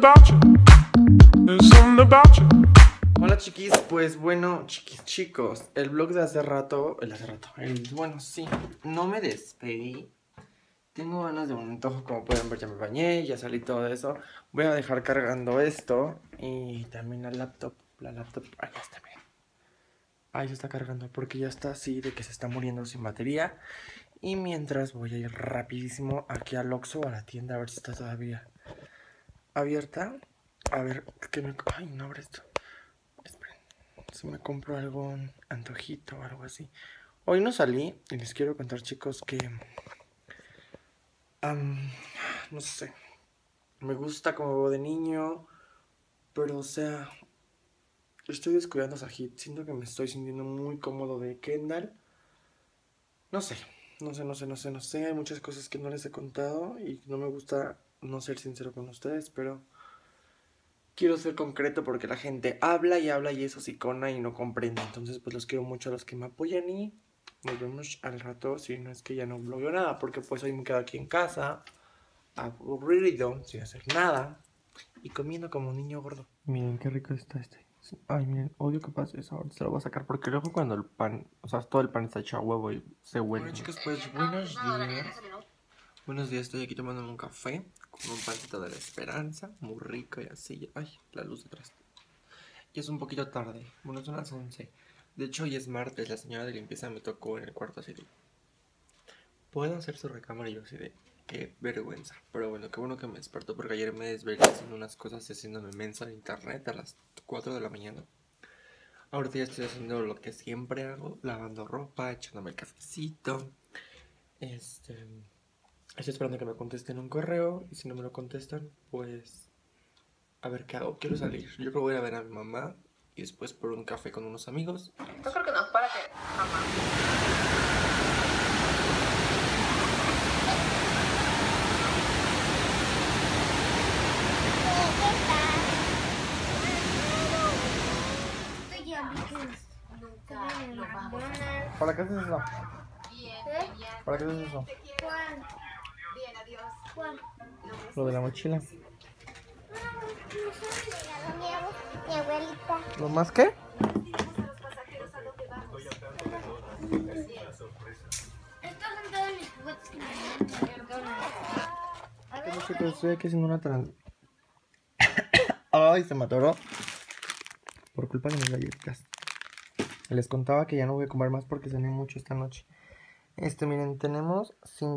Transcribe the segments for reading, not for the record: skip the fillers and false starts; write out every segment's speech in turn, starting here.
about you. There's something about you. Hola chiquis, pues bueno, chicos, el vlog de bueno, sí, no me despedí. Tengo ganas de un antojo, como pueden ver ya me bañé, ya salí todo eso. Voy a dejar cargando esto y también la laptop, ahí está, miren. Ahí se está cargando porque ya está así de que se está muriendo sin batería. Y mientras voy a ir rapidísimo aquí al Oxxo o a la tienda a ver si está todavía abierta. A ver, ay, no abre esto. Esperen, si me compro algún antojito o algo así. Hoy no salí y les quiero contar, chicos, que no sé, me gusta como de niño, pero o sea, estoy descuidando a Sajid. Siento que me estoy sintiendo muy cómodo de Kendall. No sé. Hay muchas cosas que no les he contado y no me gusta no ser sincero con ustedes, pero quiero ser concreto porque la gente habla y es hocicona y no comprende. Entonces, pues los quiero mucho a los que me apoyan y nos vemos al rato. Si no es que ya no blogueo nada, porque pues hoy me quedo aquí en casa, aburrido, sin hacer nada y comiendo como un niño gordo. Miren qué rico está este. Ay, miren, odio que pase eso. Ahorita se lo voy a sacar porque luego cuando el pan, o sea, todo el pan está hecho a huevo y se huele. Bueno, chicos, pues buenos días. Buenos días, estoy aquí tomándome un café con un pancito de la esperanza, muy rico y así. Ay, la luz detrás. Y es un poquito tarde, bueno, son las 11. De hecho, hoy es martes, la señora de limpieza me tocó en el cuarto así de... ¿Puedo hacer su recámara? Y yo así de... Qué vergüenza. Pero bueno, qué bueno que me despertó porque ayer me desvelé haciendo unas cosas y haciéndome mensa en internet a las 4 de la mañana. Ahorita ya estoy haciendo lo que siempre hago, lavando ropa, echándome el cafecito. Estoy esperando que me contesten un correo y si no me lo contestan, pues a ver qué hago. Quiero salir. Yo creo que voy a ir a ver a mi mamá y después por un café con unos amigos. Yo creo que no, para que mamá. ¿Para qué haces eso? Bien, bien. ¿Para qué haces eso? ¿Cuál? Bien, adiós. ¿Cuál? Lo de la mochila. Mi abuelita. ¿Lo más qué? Estos son todos mis juguetes que me Bueno, chicos, estoy aquí haciendo una Ay, se me atoró por culpa de mis galletas. Les contaba que ya no voy a comer más porque cené mucho esta noche. Miren, tenemos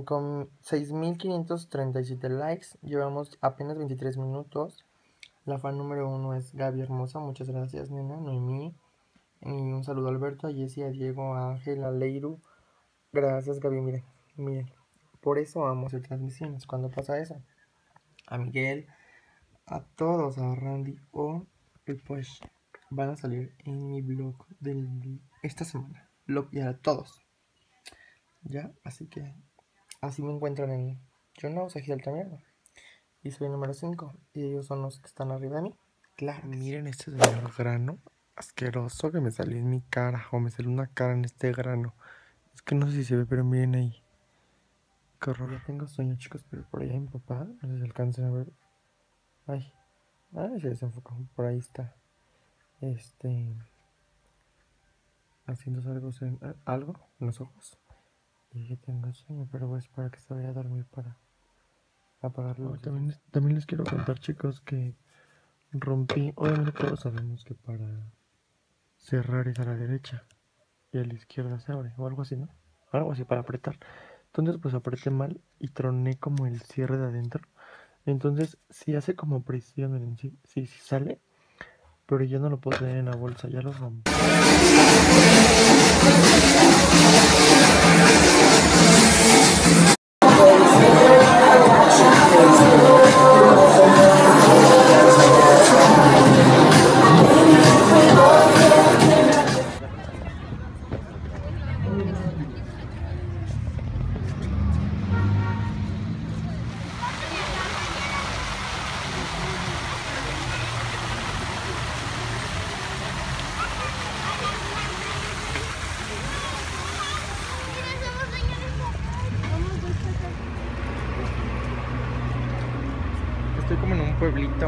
6.537 likes. Llevamos apenas 23 minutos. La fan número 1 es Gaby Hermosa. Muchas gracias, nena. Noemí. Y un saludo a Alberto, a Jessie, a Diego, a Ángel, a Leiru. Gracias, Gaby. Miren. Por eso vamos a hacer transmisiones cuando pasa eso. A Miguel, a todos, a Randy y pues van a salir en mi vlog de esta semana. Vlog y a todos. Ya, así que así me encuentran en Yo Sajid Altamirano. Y soy el número 5. Y ellos son los que están arriba de mí. Claro. Miren este señor grano asqueroso que me salió en mi cara. O me salió una cara en este grano. Es que no sé si se ve, pero miren ahí. Qué horror. Ya tengo sueño, chicos, pero por allá mi papá. No sé si alcancen a ver. Ay, se desenfocó. Por ahí está. Haciéndose algo en los ojos. Y que tengo sueño, pero voy a esperar que se vaya a dormir para apagarlo. También les quiero contar, chicos, que rompí. Obviamente todos sabemos que para cerrar es a la derecha y a la izquierda se abre, o algo así, ¿no? Algo así para apretar. Entonces pues apreté mal y troné como el cierre de adentro. Entonces si hace como presión en sí sale, pero ya no lo puedo tener en la bolsa, ya lo rompí. pueblito.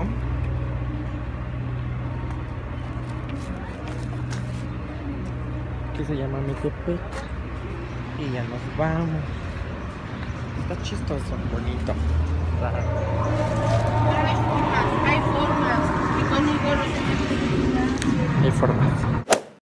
Que se llama Metepec. Y ya nos vamos. Está chistoso, bonito, raro.